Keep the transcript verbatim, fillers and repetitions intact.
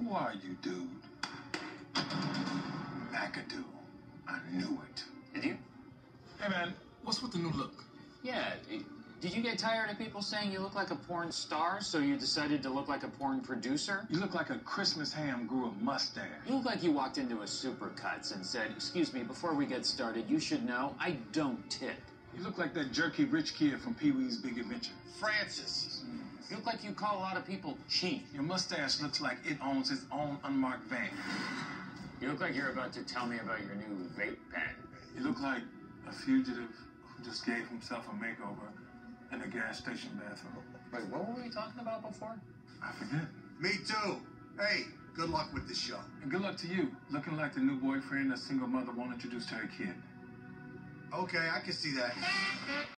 Who are you, dude? McAdoo. I knew it. Did you? Hey, man, what's with the new look? Yeah. Did you get tired of people saying you look like a porn star, so you decided to look like a porn producer? You look like a Christmas ham grew a mustache. You look like you walked into a Supercuts and said, excuse me, before we get started, you should know I don't tip. You look like that jerky rich kid from Pee-wee's Big Adventure. Francis. You look like you call a lot of people cheap. Your mustache looks like it owns its own unmarked van. You look like you're about to tell me about your new vape pen. You look like a fugitive who just gave himself a makeover in a gas station bathroom. Wait, what were we talking about before? I forget. Me too. Hey, good luck with the show. And good luck to you, looking like the new boyfriend a single mother won't introduce to her kid. Okay, I can see that.